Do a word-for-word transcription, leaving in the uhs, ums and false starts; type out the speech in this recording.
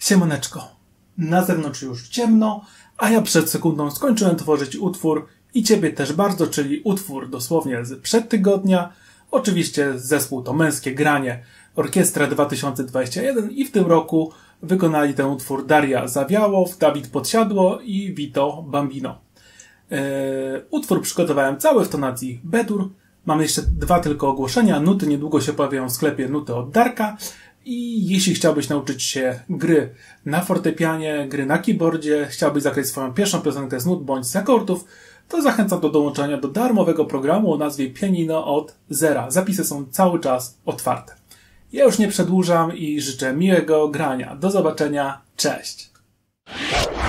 Siemaneczko. Na zewnątrz już ciemno, a ja przed sekundą skończyłem tworzyć utwór i Ciebie też bardzo, czyli utwór dosłownie z przed tygodnia. Oczywiście zespół to Męskie Granie, Orkiestra dwa tysiące dwudziesty pierwszy i w tym roku wykonali ten utwór Daria Zawiałow, Dawid Podsiadło i Vito Bambino. Yy, utwór przygotowałem cały w tonacji B-dur. Mam jeszcze dwa tylko ogłoszenia. Nuty niedługo się pojawią w sklepie, nuty od Darka. I jeśli chciałbyś nauczyć się gry na fortepianie, gry na keyboardzie, chciałbyś zagrać swoją pierwszą piosenkę z nut bądź z akordów, to zachęcam do dołączenia do darmowego programu o nazwie Pianino od zera. Zapisy są cały czas otwarte. Ja już nie przedłużam i życzę miłego grania. Do zobaczenia. Cześć!